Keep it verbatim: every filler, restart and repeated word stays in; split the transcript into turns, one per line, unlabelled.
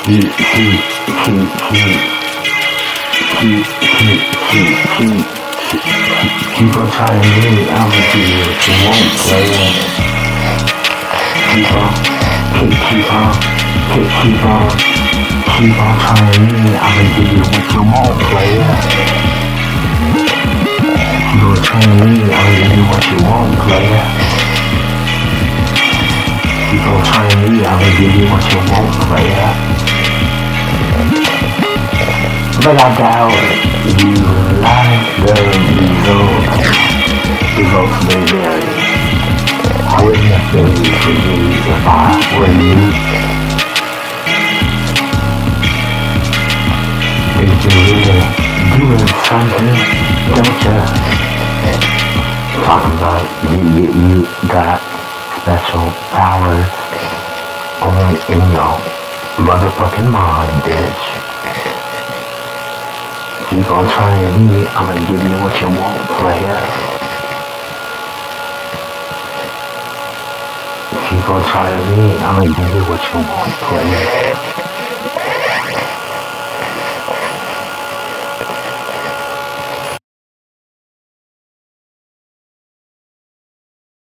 keep, keep, keep, keep, keep, keep, keep, keep, keep on trying me, I'ma give you what you want, player. Keep on, keep, keep on, keep, keep on, keep on trying me, I'ma give you what you want, player. Keep on trying me, I'ma give you what you want, player. Keep on trying me, I'ma give you what you want, player. But I doubt you like the results. Results may vary. I would nothing for me if I were you. If you're really doing something, don't you? Talking about you, you, you got special powers only in your motherfucking mind, bitch. Keep on trying me, I'm gonna give you what you want, player. Keep on trying me, I'm gonna give you what you want, player.